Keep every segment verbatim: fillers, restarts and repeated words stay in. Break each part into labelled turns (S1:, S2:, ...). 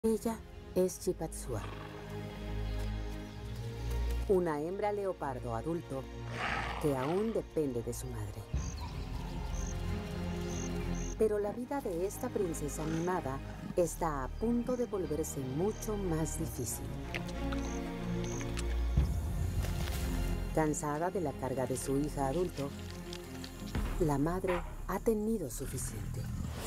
S1: Ella es Chipatsua, una hembra leopardo adulto que aún depende de su madre. Pero la vida de esta princesa mimada está a punto de volverse mucho más difícil. Cansada de la carga de su hija adulto, la madre ha tenido suficiente.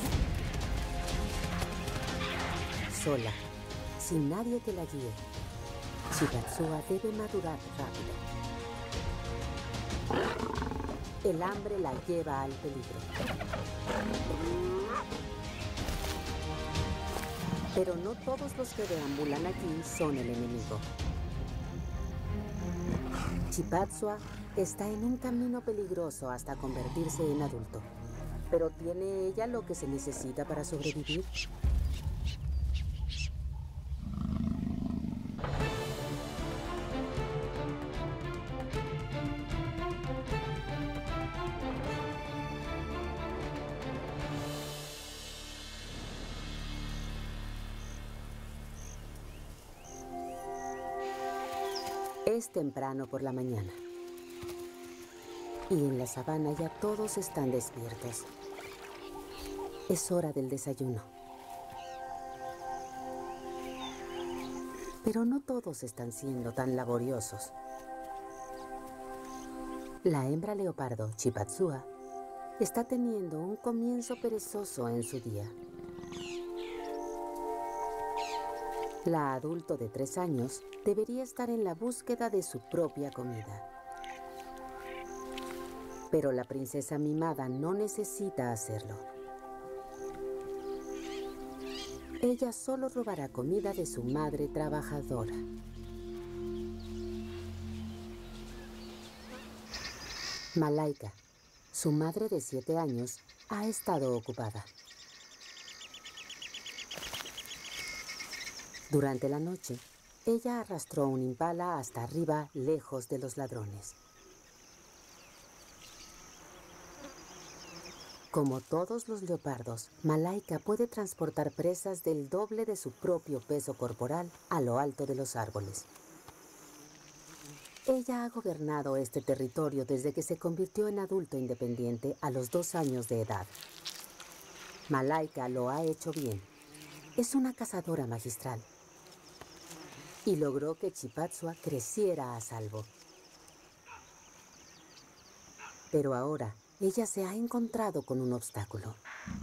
S1: Sola, sin nadie que la guíe, Chipatsua debe madurar rápido. El hambre la lleva al peligro. Pero no todos los que deambulan aquí son el enemigo. Chipatsua está en un camino peligroso hasta convertirse en adulto. ¿Pero tiene ella lo que se necesita para sobrevivir? Es temprano por la mañana y en la sabana ya todos están despiertos. Es hora del desayuno. Pero no todos están siendo tan laboriosos. La hembra leopardo, Chipatsua, está teniendo un comienzo perezoso en su día. La adulto de tres años debería estar en la búsqueda de su propia comida. Pero la princesa mimada no necesita hacerlo. Ella solo robará comida de su madre trabajadora. Malaika, su madre de siete años, ha estado ocupada. Durante la noche, ella arrastró un impala hasta arriba, lejos de los ladrones. Como todos los leopardos, Malaika puede transportar presas del doble de su propio peso corporal a lo alto de los árboles. Ella ha gobernado este territorio desde que se convirtió en adulto independiente a los dos años de edad. Malaika lo ha hecho bien. Es una cazadora magistral. Y logró que Chipatsua creciera a salvo. Pero ahora, ella se ha encontrado con un obstáculo.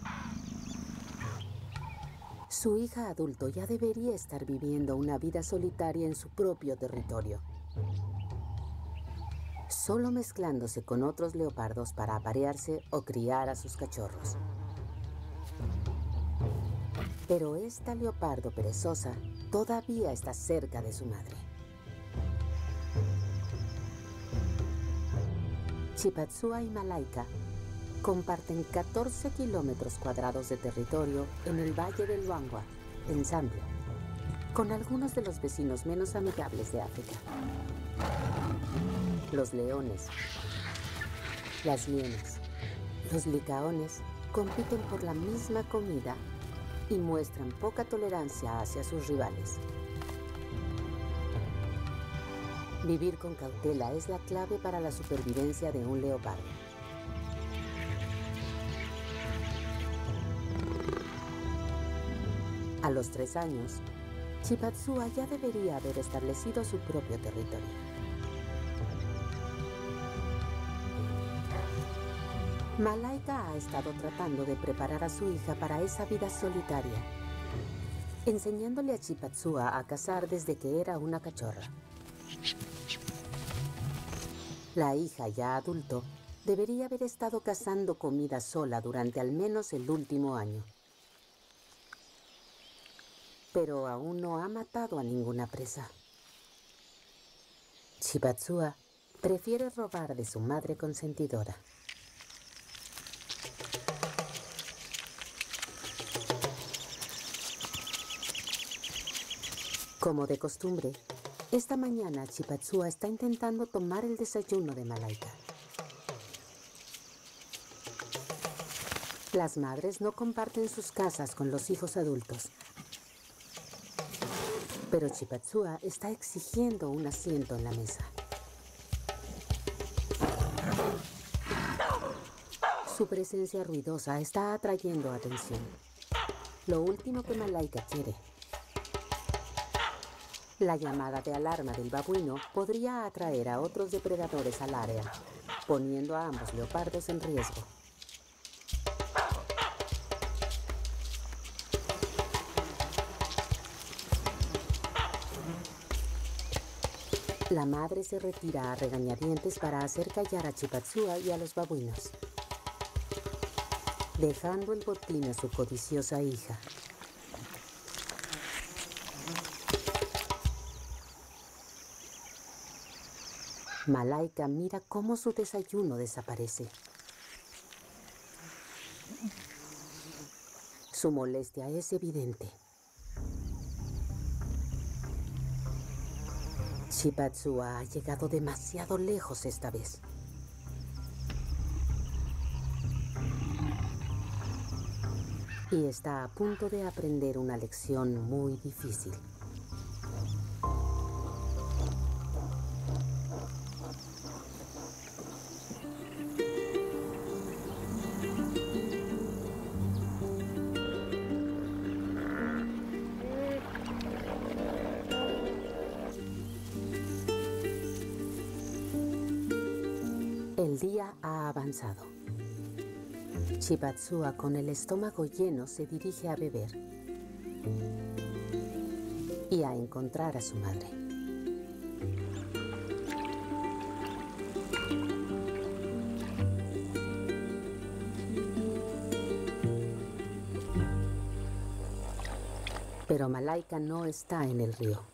S1: Su hija adulto ya debería estar viviendo una vida solitaria en su propio territorio, solo mezclándose con otros leopardos para aparearse o criar a sus cachorros. Pero esta leopardo perezosa todavía está cerca de su madre. Chipatsua y Malaika comparten catorce kilómetros cuadrados de territorio en el valle del Luangwa, en Zambia, con algunos de los vecinos menos amigables de África. Los leones, las hienas, los licaones compiten por la misma comida y muestran poca tolerancia hacia sus rivales. Vivir con cautela es la clave para la supervivencia de un leopardo. A los tres años, Chipatsua ya debería haber establecido su propio territorio. Malaika ha estado tratando de preparar a su hija para esa vida solitaria, enseñándole a Chipatsua a cazar desde que era una cachorra. La hija ya adulto debería haber estado cazando comida sola durante al menos el último año. Pero aún no ha matado a ninguna presa. Chipatsua prefiere robar de su madre consentidora. Como de costumbre, esta mañana Chipatsua está intentando tomar el desayuno de Malaika. Las madres no comparten sus casas con los hijos adultos. Pero Chipatsua está exigiendo un asiento en la mesa. Su presencia ruidosa está atrayendo atención. Lo último que Malaika quiere. La llamada de alarma del babuino podría atraer a otros depredadores al área, poniendo a ambos leopardos en riesgo. La madre se retira a regañadientes para hacer callar a Chipatsua y a los babuinos, dejando el botín a su codiciosa hija. Malaika mira cómo su desayuno desaparece. Su molestia es evidente. Chipatsua ha llegado demasiado lejos esta vez. Y está a punto de aprender una lección muy difícil. El día ha avanzado. Chipatsua, con el estómago lleno, se dirige a beber y a encontrar a su madre. Pero Malaika no está en el río.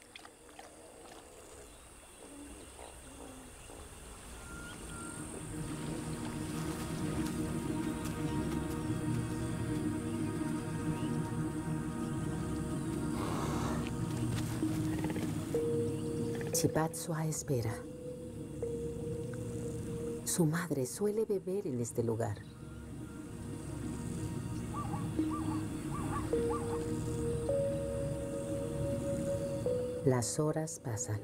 S1: Chipatsua espera. Su madre suele beber en este lugar. Las horas pasan.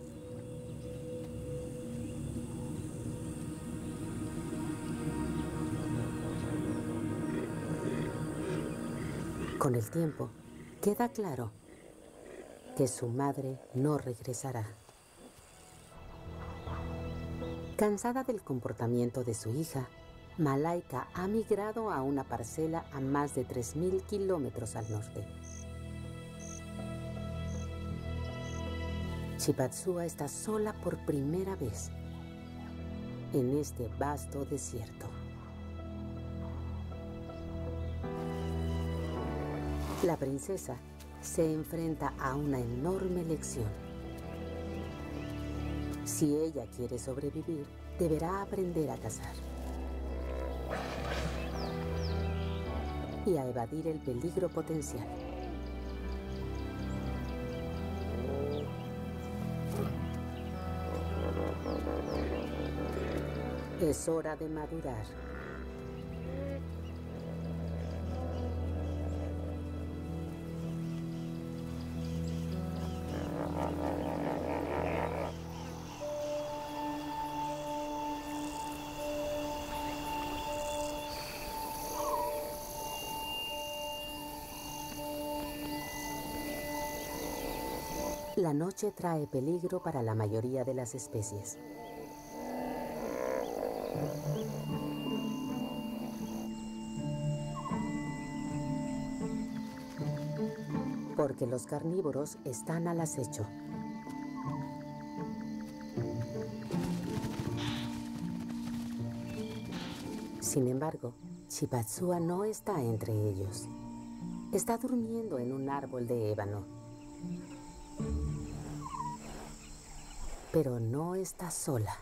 S1: Con el tiempo, queda claro que su madre no regresará. Cansada del comportamiento de su hija, Malaika ha migrado a una parcela a más de tres mil kilómetros al norte. Chipatsua está sola por primera vez en este vasto desierto. La princesa se enfrenta a una enorme lección. Si ella quiere sobrevivir, deberá aprender a cazar y a evadir el peligro potencial. Es hora de madurar. La noche trae peligro para la mayoría de las especies. Porque los carnívoros están al acecho. Sin embargo, Chipatsua no está entre ellos. Está durmiendo en un árbol de ébano. Pero no está sola.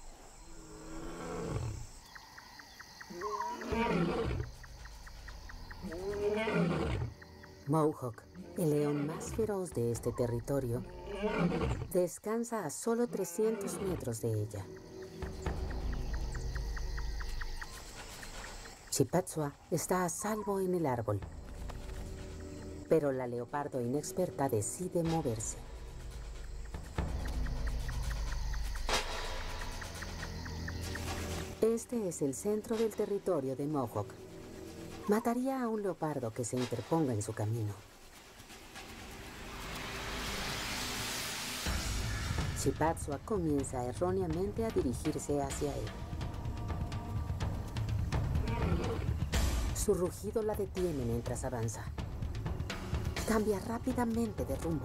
S1: Mohawk, el león más feroz de este territorio, descansa a solo trescientos metros de ella. Chipatsua está a salvo en el árbol, Pero la leopardo inexperta decide moverse. Este es el centro del territorio de Mohawk. Mataría a un leopardo que se interponga en su camino. Chipatsua comienza erróneamente a dirigirse hacia él. Su rugido la detiene mientras avanza. Cambia rápidamente de rumbo.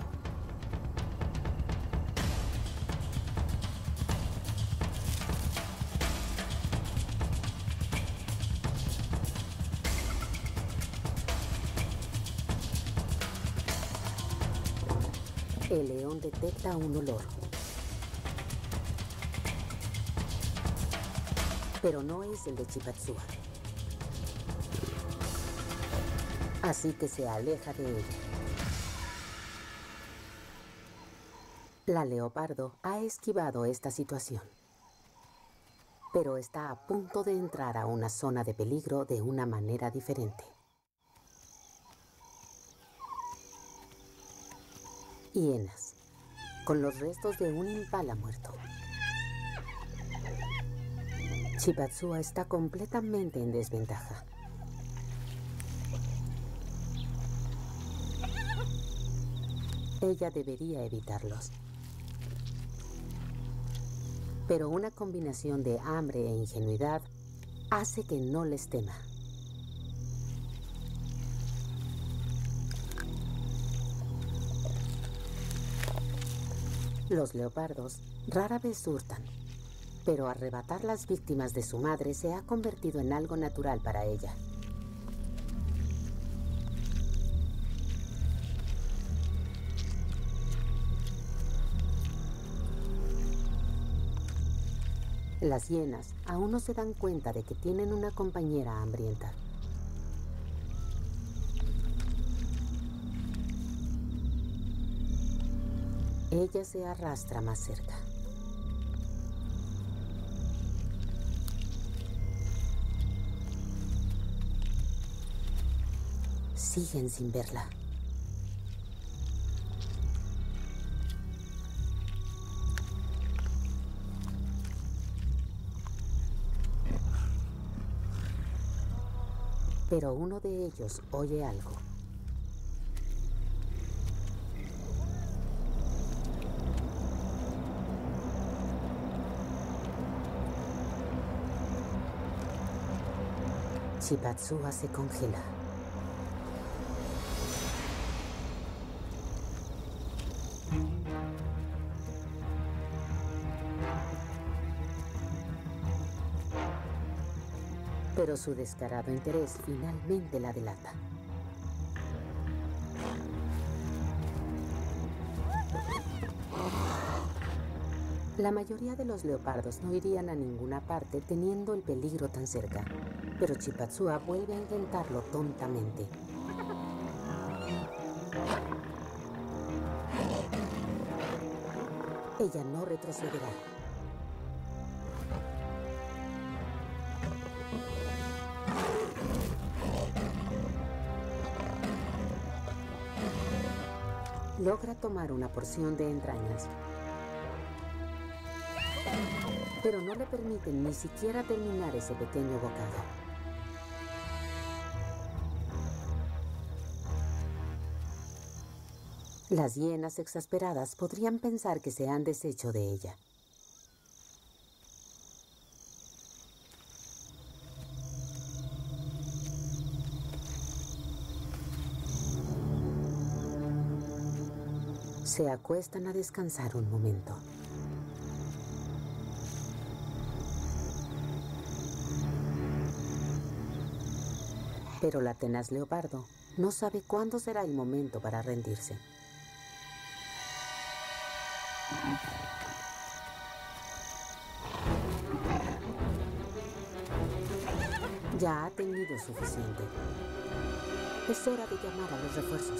S1: El león detecta un olor. Pero no es el de Chipatsua. Así que se aleja de ella. La leopardo ha esquivado esta situación, pero está a punto de entrar a una zona de peligro de una manera diferente. Hienas, con los restos de un impala muerto. Chipatsua está completamente en desventaja. Ella debería evitarlos. Pero una combinación de hambre e ingenuidad hace que no les tema. Los leopardos rara vez hurtan, pero arrebatar las víctimas de su madre se ha convertido en algo natural para ella. Las hienas aún no se dan cuenta de que tienen una compañera hambrienta. Ella se arrastra más cerca. Siguen sin verla. Pero uno de ellos oye algo. Chipatsua se congela. Pero su descarado interés finalmente la delata. La mayoría de los leopardos no irían a ninguna parte teniendo el peligro tan cerca, pero Chipatsua vuelve a intentarlo tontamente. Ella no retrocederá. Logra tomar una porción de entrañas, pero no le permiten ni siquiera terminar ese pequeño bocado. Las hienas exasperadas podrían pensar que se han deshecho de ella. Se acuestan a descansar un momento. Pero la tenaz leopardo no sabe cuándo será el momento para rendirse. Ya ha tenido suficiente. Es hora de llamar a los refuerzos.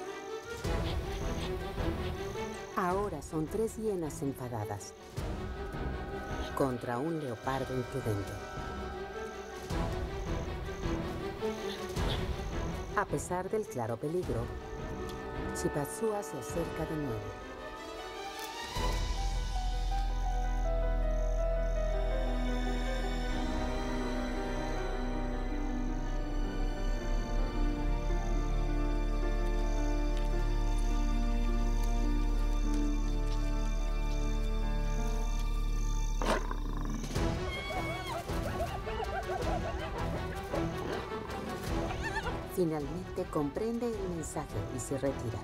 S1: Ahora son tres hienas enfadadas. contra un leopardo imprudente. A pesar del claro peligro, Chipatsua se acerca de nuevo. Finalmente comprende el mensaje y se retira.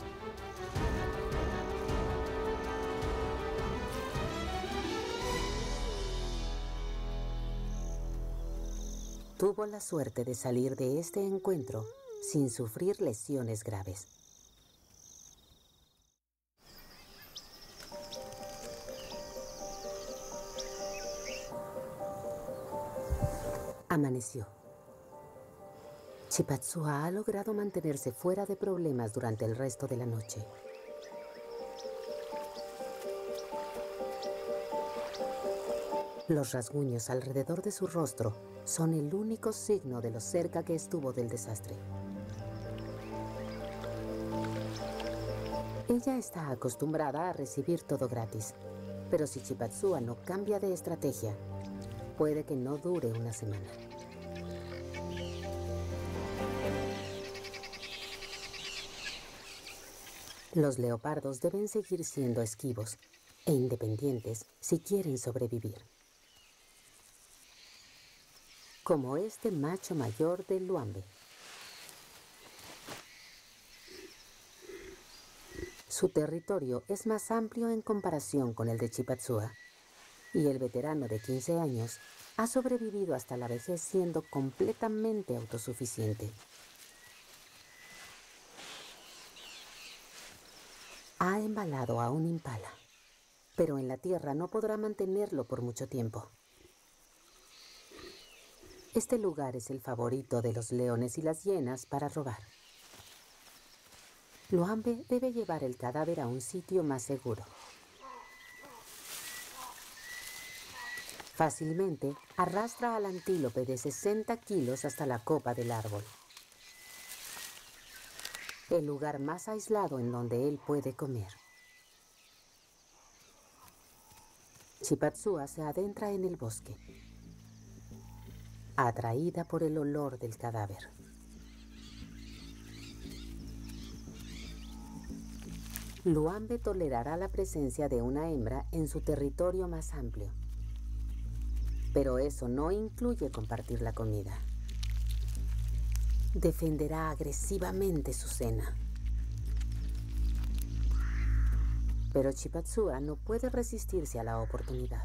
S1: Tuvo la suerte de salir de este encuentro sin sufrir lesiones graves. Amaneció. Chipatsua ha logrado mantenerse fuera de problemas durante el resto de la noche. Los rasguños alrededor de su rostro son el único signo de lo cerca que estuvo del desastre. Ella está acostumbrada a recibir todo gratis, pero si Chipatsua no cambia de estrategia, puede que no dure una semana. Los leopardos deben seguir siendo esquivos e independientes si quieren sobrevivir. Como este macho mayor del Luambe. Su territorio es más amplio en comparación con el de Chipatsua, y el veterano de quince años ha sobrevivido hasta la vejez siendo completamente autosuficiente. Ha embalado a un impala, pero en la tierra no podrá mantenerlo por mucho tiempo. Este lugar es el favorito de los leones y las hienas para robar. Luambe debe llevar el cadáver a un sitio más seguro. Fácilmente arrastra al antílope de sesenta kilos hasta la copa del árbol, el lugar más aislado en donde él puede comer. Chipatsua se adentra en el bosque, atraída por el olor del cadáver. Luambe tolerará la presencia de una hembra en su territorio más amplio, pero eso no incluye compartir la comida. Defenderá agresivamente su cena. Pero Chipatsua no puede resistirse a la oportunidad.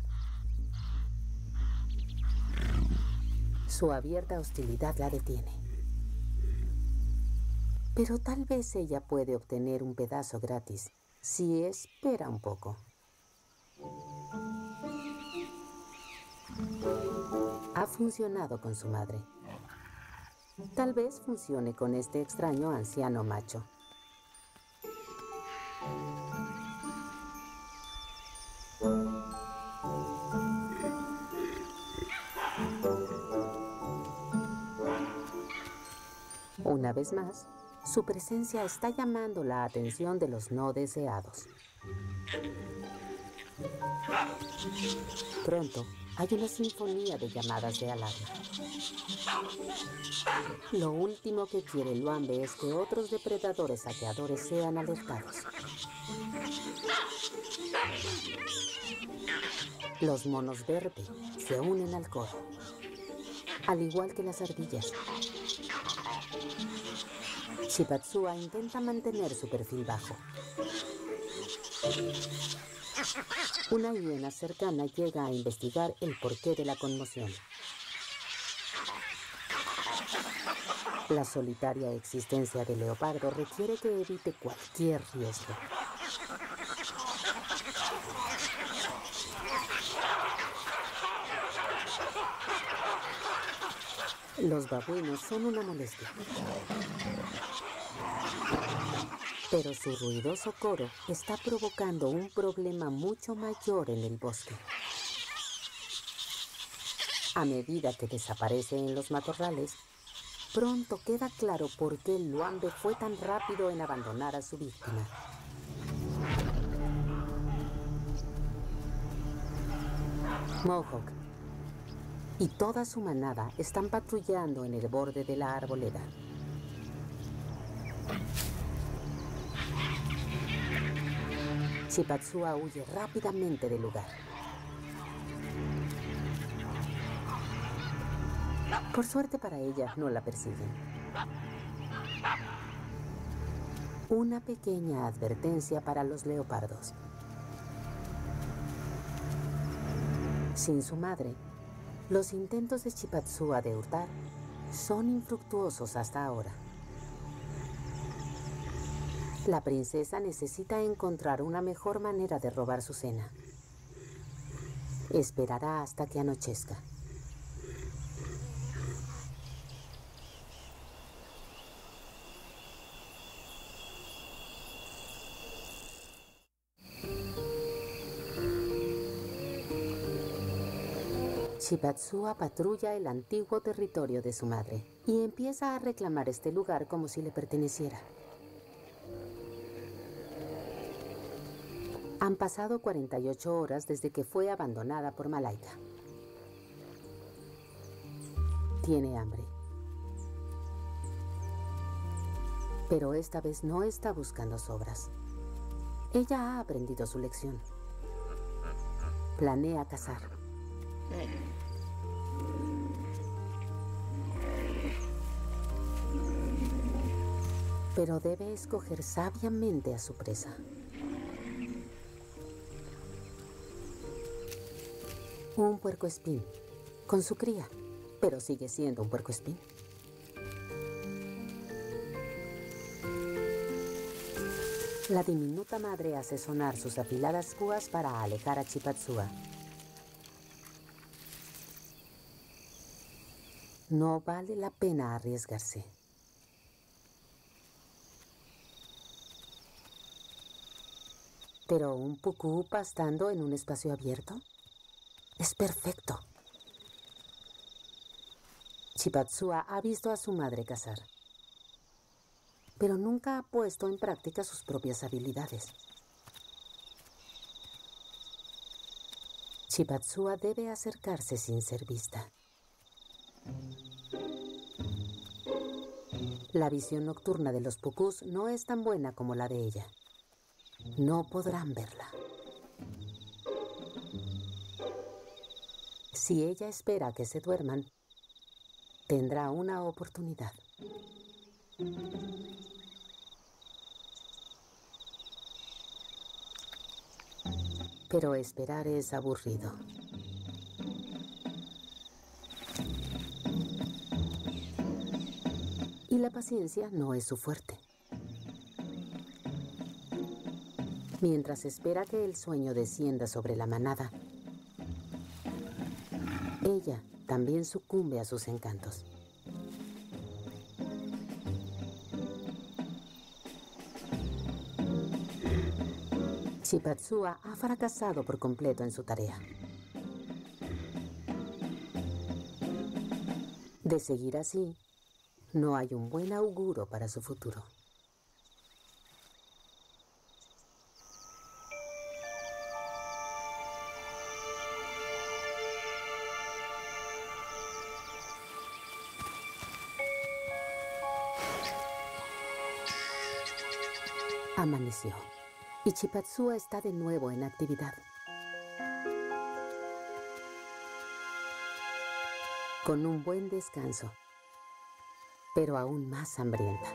S1: Su abierta hostilidad la detiene. Pero tal vez ella puede obtener un pedazo gratis si espera un poco. Ha funcionado con su madre. Tal vez funcione con este extraño anciano macho. Una vez más, su presencia está llamando la atención de los no deseados. Pronto, hay una sinfonía de llamadas de alarma. Lo último que quiere el Luambe es que otros depredadores saqueadores sean alertados. Los monos verde se unen al coro, al igual que las ardillas. Chipatsua intenta mantener su perfil bajo. Una hiena cercana llega a investigar el porqué de la conmoción. La solitaria existencia del leopardo requiere que evite cualquier riesgo. Los babuinos son una molestia. Pero su ruidoso coro está provocando un problema mucho mayor en el bosque. A medida que desaparece en los matorrales, pronto queda claro por qué Luambe fue tan rápido en abandonar a su víctima. Mohawk y toda su manada están patrullando en el borde de la arboleda. Chipatsua huye rápidamente del lugar. Por suerte para ella, no la persiguen. Una pequeña advertencia para los leopardos. Sin su madre, los intentos de Chipatsua de hurtar son infructuosos hasta ahora. La princesa necesita encontrar una mejor manera de robar su cena. Esperará hasta que anochezca. Chipatsua patrulla el antiguo territorio de su madre y empieza a reclamar este lugar como si le perteneciera. Han pasado cuarenta y ocho horas desde que fue abandonada por Malaika. Tiene hambre. Pero esta vez no está buscando sobras. Ella ha aprendido su lección. Planea cazar. Pero debe escoger sabiamente a su presa. Un puercoespín, con su cría, pero sigue siendo un puercoespín. La diminuta madre hace sonar sus afiladas púas para alejar a Chipatsua. No vale la pena arriesgarse. Pero un pucú pastando en un espacio abierto es perfecto. Chipatsua ha visto a su madre cazar, pero nunca ha puesto en práctica sus propias habilidades. Chipatsua debe acercarse sin ser vista. La visión nocturna de los pucús no es tan buena como la de ella. No podrán verla. Si ella espera que se duerman, tendrá una oportunidad. Pero esperar es aburrido. Y la paciencia no es su fuerte. Mientras espera que el sueño descienda sobre la manada, ella también sucumbe a sus encantos. Chipatsua ha fracasado por completo en su tarea. De seguir así, no hay un buen auguro para su futuro. Amaneció y Chipatsua está de nuevo en actividad. Con un buen descanso, pero aún más hambrienta.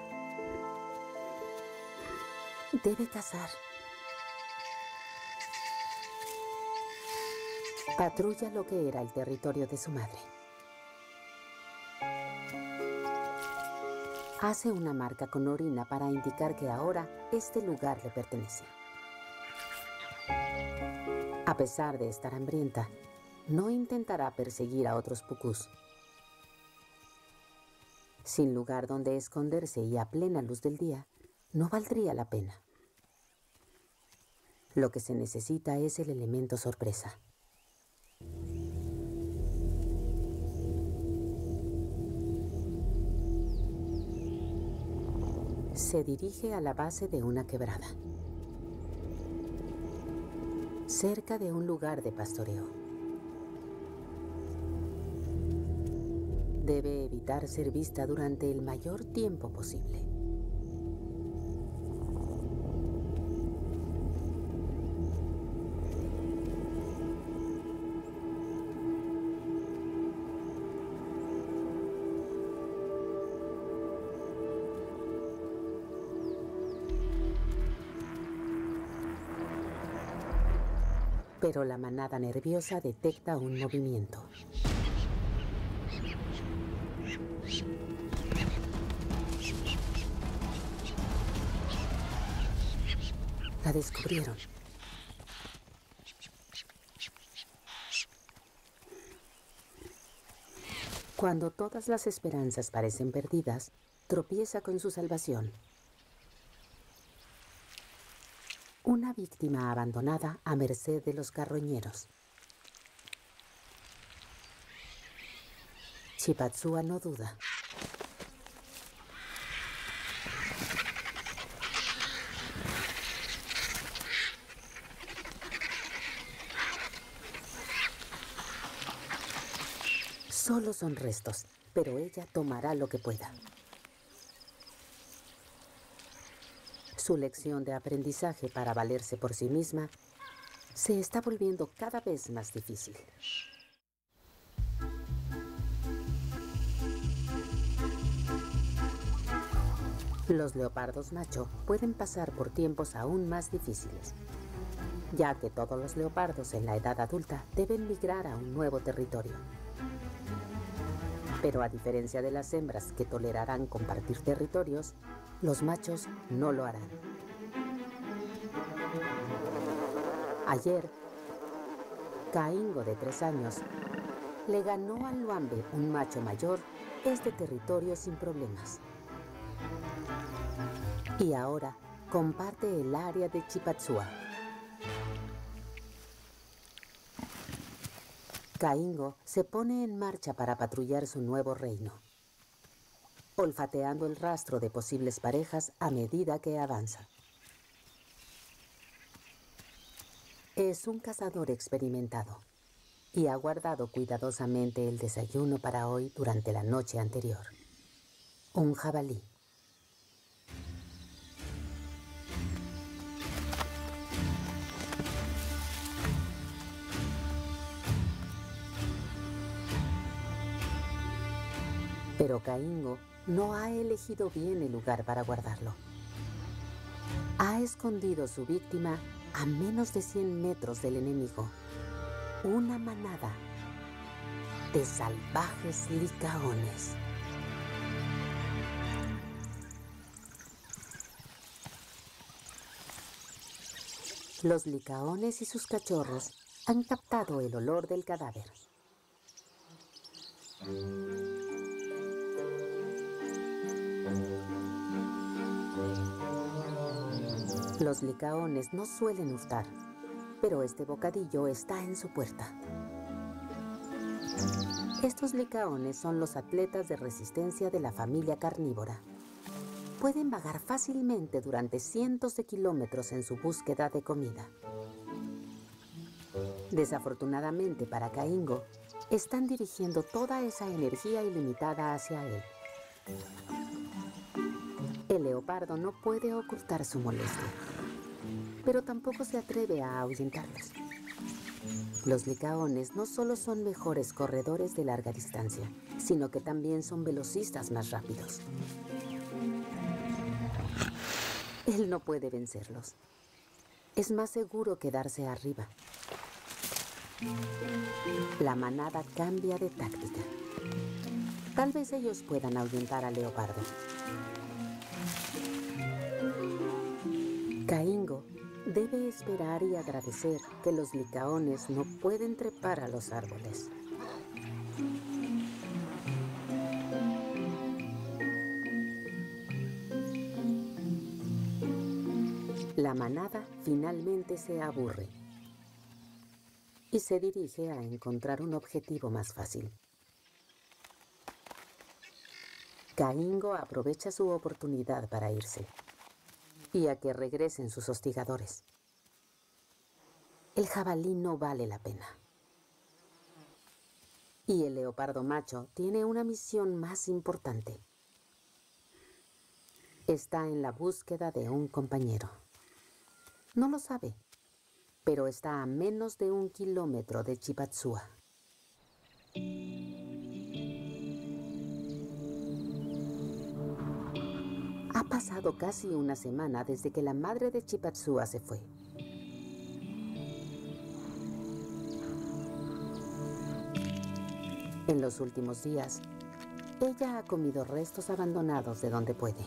S1: Debe cazar. Patrulla lo que era el territorio de su madre. Hace una marca con orina para indicar que ahora este lugar le pertenece. A pesar de estar hambrienta, no intentará perseguir a otros pucús. Sin lugar donde esconderse y a plena luz del día, no valdría la pena. Lo que se necesita es el elemento sorpresa. Se dirige a la base de una quebrada, cerca de un lugar de pastoreo. Debe evitar ser vista durante el mayor tiempo posible. Pero la manada nerviosa detecta un movimiento. La descubrieron. Cuando todas las esperanzas parecen perdidas, tropieza con su salvación. Una víctima abandonada a merced de los carroñeros. Chipatsua no duda. Solo son restos, pero ella tomará lo que pueda. Su lección de aprendizaje para valerse por sí misma se está volviendo cada vez más difícil. Los leopardos macho pueden pasar por tiempos aún más difíciles, ya que todos los leopardos en la edad adulta deben migrar a un nuevo territorio. Pero a diferencia de las hembras que tolerarán compartir territorios, los machos no lo harán. Ayer, Caingo, de tres años, le ganó al Luambe, un macho mayor, este territorio sin problemas. Y ahora comparte el área de Chipatsua. Caingo se pone en marcha para patrullar su nuevo reino, olfateando el rastro de posibles parejas a medida que avanza. Es un cazador experimentado y ha guardado cuidadosamente el desayuno para hoy durante la noche anterior. Un jabalí. Pero Caingo no ha elegido bien el lugar para guardarlo. Ha escondido su víctima a menos de cien metros del enemigo. Una manada de salvajes licaones. Los licaones y sus cachorros han captado el olor del cadáver. Los licaones no suelen hurtar, pero este bocadillo está en su puerta. Estos licaones son los atletas de resistencia de la familia carnívora. Pueden vagar fácilmente durante cientos de kilómetros en su búsqueda de comida. Desafortunadamente para Caingo, están dirigiendo toda esa energía ilimitada hacia él. El leopardo no puede ocultar su molestia, pero tampoco se atreve a ahuyentarlos. Los licaones no solo son mejores corredores de larga distancia, sino que también son velocistas más rápidos. Él no puede vencerlos. Es más seguro quedarse arriba. La manada cambia de táctica. Tal vez ellos puedan ahuyentar al leopardo. Caingo debe esperar y agradecer que los licaones no pueden trepar a los árboles. La manada finalmente se aburre y se dirige a encontrar un objetivo más fácil. Caingo aprovecha su oportunidad para irse y a que regresen sus hostigadores. El jabalí no vale la pena. Y el leopardo macho tiene una misión más importante. Está en la búsqueda de un compañero. No lo sabe, pero está a menos de un kilómetro de Chipatsua. Ha pasado casi una semana desde que la madre de Chipatsua se fue. En los últimos días, ella ha comido restos abandonados de donde puede.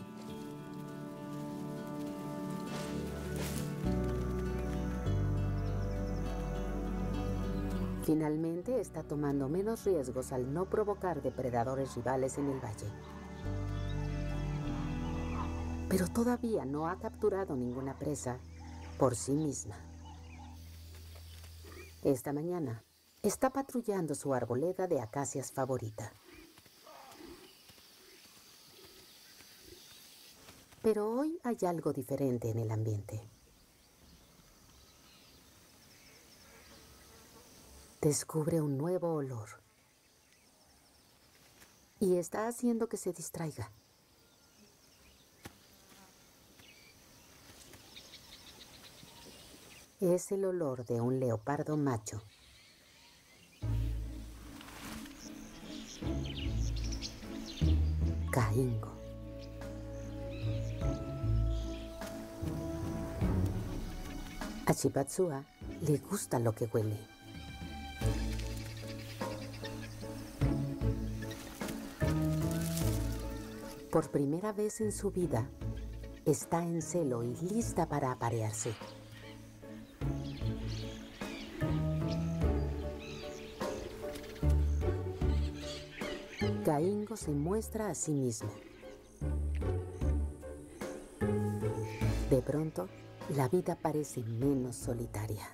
S1: Finalmente está tomando menos riesgos al no provocar depredadores rivales en el valle. Pero todavía no ha capturado ninguna presa por sí misma. Esta mañana está patrullando su arboleda de acacias favorita. Pero hoy hay algo diferente en el ambiente. Descubre un nuevo olor y está haciendo que se distraiga. Es el olor de un leopardo macho. Caingo. A Chipatsua le gusta lo que huele. Por primera vez en su vida, está en celo y lista para aparearse. Caingo se muestra a sí mismo. De pronto, la vida parece menos solitaria.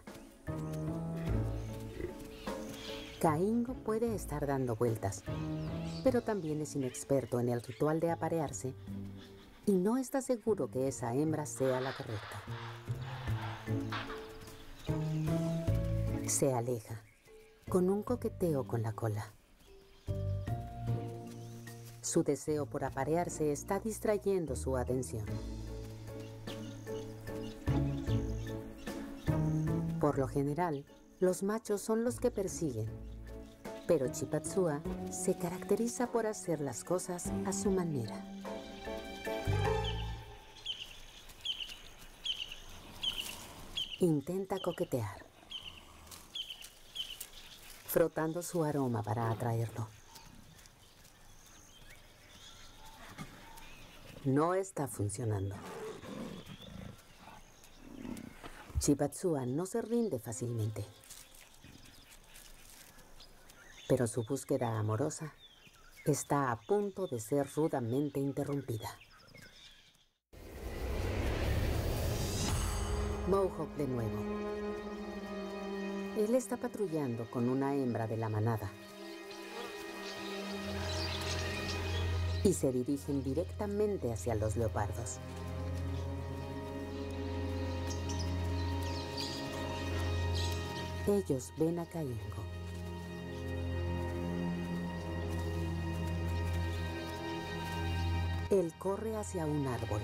S1: Caingo puede estar dando vueltas, pero también es inexperto en el ritual de aparearse y no está seguro que esa hembra sea la correcta. Se aleja, con un coqueteo con la cola. Su deseo por aparearse está distrayendo su atención. Por lo general, los machos son los que persiguen, pero Chipatsua se caracteriza por hacer las cosas a su manera. Intenta coquetear, frotando su aroma para atraerlo. No está funcionando. Chipatsua no se rinde fácilmente. Pero su búsqueda amorosa está a punto de ser rudamente interrumpida. Mohawk de nuevo. Él está patrullando con una hembra de la manada. Y se dirigen directamente hacia los leopardos. Ellos ven a Caingo. Él corre hacia un árbol.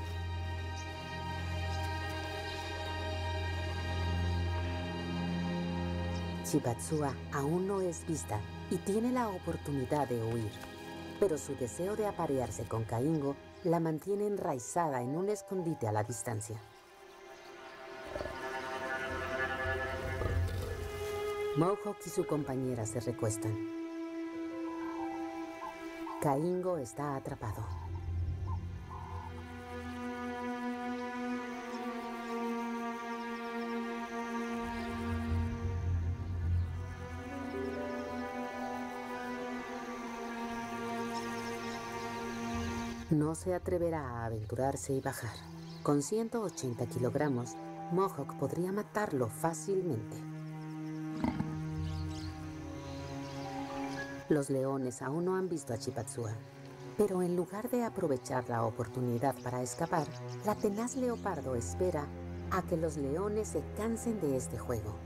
S1: Chipatsua aún no es vista y tiene la oportunidad de huir, pero su deseo de aparearse con Caingo la mantiene enraizada en un escondite a la distancia. Mohawk y su compañera se recuestan. Caingo está atrapado. No se atreverá a aventurarse y bajar. Con ciento ochenta kilogramos, Mohawk podría matarlo fácilmente. Los leones aún no han visto a Chipatsua, Pero en lugar de aprovechar la oportunidad para escapar, la tenaz leopardo espera a que los leones se cansen de este juego.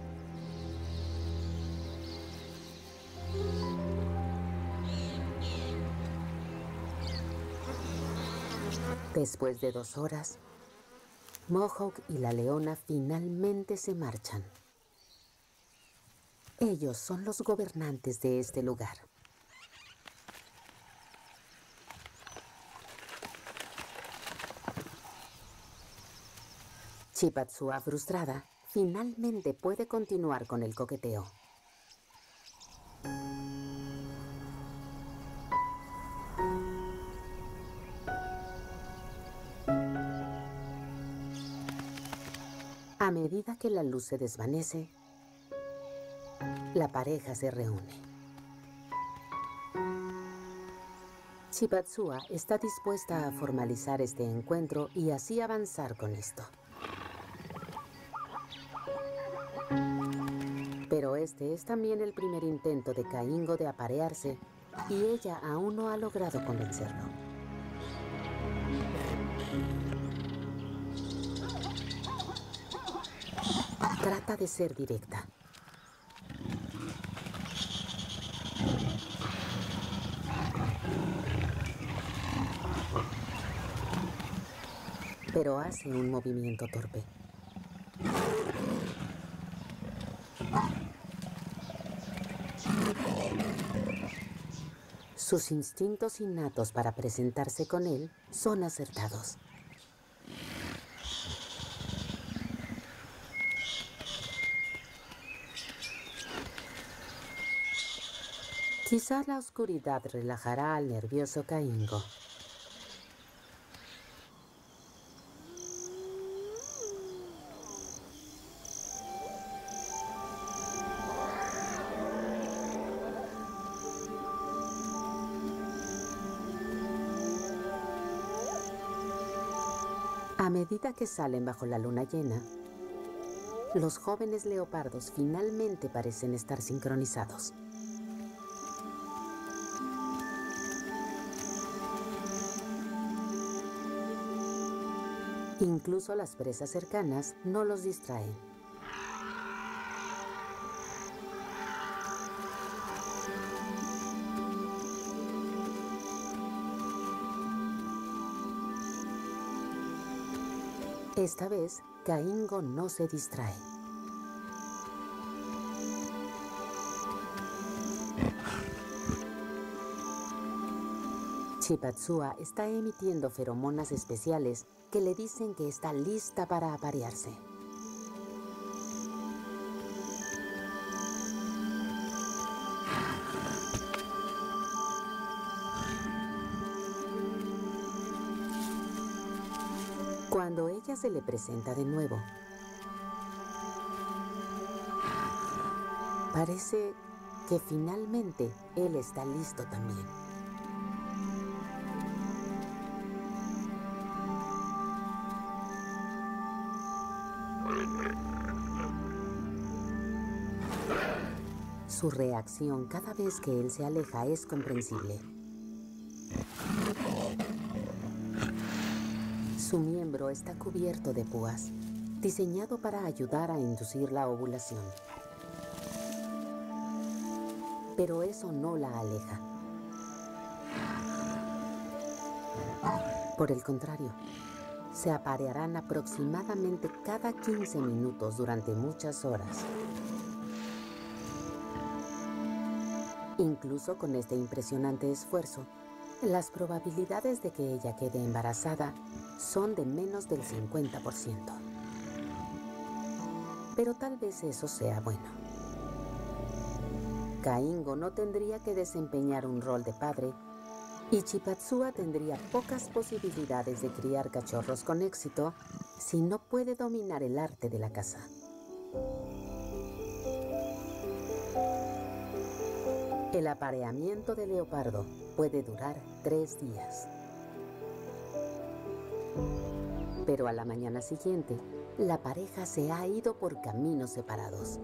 S1: Después de dos horas, Mohawk y la leona finalmente se marchan. Ellos son los gobernantes de este lugar. Chipatsua, frustrada, finalmente puede continuar con el coqueteo. A medida que la luz se desvanece, la pareja se reúne. Chipatsua está dispuesta a formalizar este encuentro y así avanzar con esto. Pero este es también el primer intento de Caingo de aparearse y ella aún no ha logrado convencerlo. Trata de ser directa. Pero hace un movimiento torpe. Sus instintos innatos para presentarse con él son acertados. Quizá la oscuridad relajará al nervioso Caingo. A medida que salen bajo la luna llena, los jóvenes leopardos finalmente parecen estar sincronizados. Incluso las presas cercanas no los distraen. Esta vez, Caingo no se distrae. Chipatsua está emitiendo feromonas especiales que le dicen que está lista para aparearse. Cuando ella se le presenta de nuevo, parece que finalmente él está listo también. Su reacción cada vez que él se aleja es comprensible. Su miembro está cubierto de púas, diseñado para ayudar a inducir la ovulación. Pero eso no la aleja. Por el contrario, se aparearán aproximadamente cada quince minutos durante muchas horas. Incluso con este impresionante esfuerzo, las probabilidades de que ella quede embarazada son de menos del cincuenta por ciento. Pero tal vez eso sea bueno. Caingo no tendría que desempeñar un rol de padre y Chipatsua tendría pocas posibilidades de criar cachorros con éxito si no puede dominar el arte de la caza. El apareamiento de leopardo puede durar tres días. Pero a la mañana siguiente, la pareja se ha ido por caminos separados.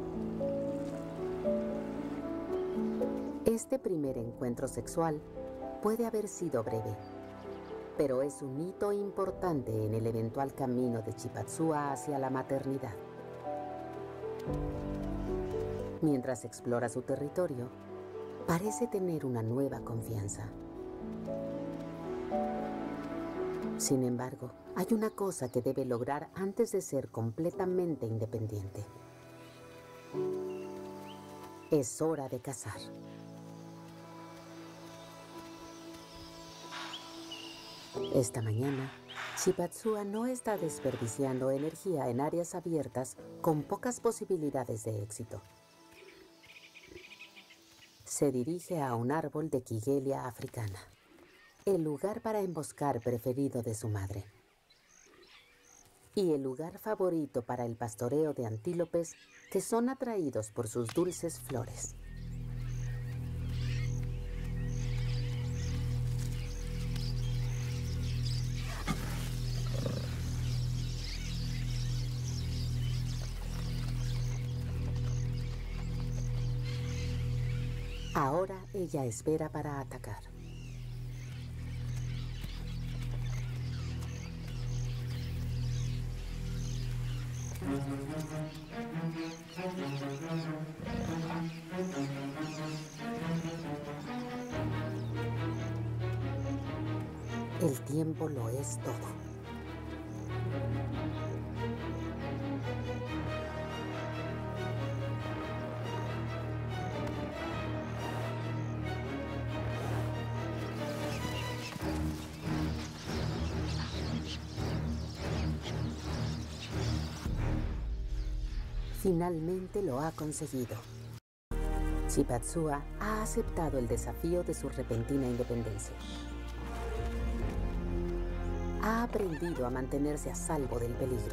S1: Este primer encuentro sexual puede haber sido breve, pero es un hito importante en el eventual camino de Chipatsua hacia la maternidad. Mientras explora su territorio, parece tener una nueva confianza. Sin embargo, hay una cosa que debe lograr antes de ser completamente independiente. Es hora de cazar. Esta mañana, Chipatsua no está desperdiciando energía en áreas abiertas con pocas posibilidades de éxito. Se dirige a un árbol de Kigelia africana, el lugar para emboscar preferido de su madre. Y el lugar favorito para el pastoreo de antílopes que son atraídos por sus dulces flores. Ahora ella espera para atacar. El tiempo lo es todo. Finalmente lo ha conseguido. Chipatsua ha aceptado el desafío de su repentina independencia. Ha aprendido a mantenerse a salvo del peligro.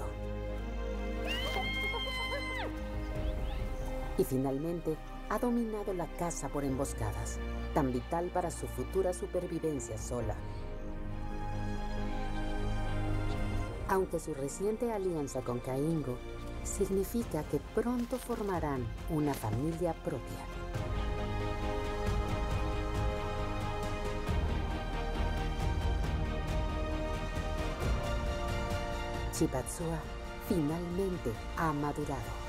S1: Y finalmente ha dominado la caza por emboscadas, tan vital para su futura supervivencia sola. Aunque su reciente alianza con Kaingo significa que pronto formarán una familia propia. Chipatsua finalmente ha madurado.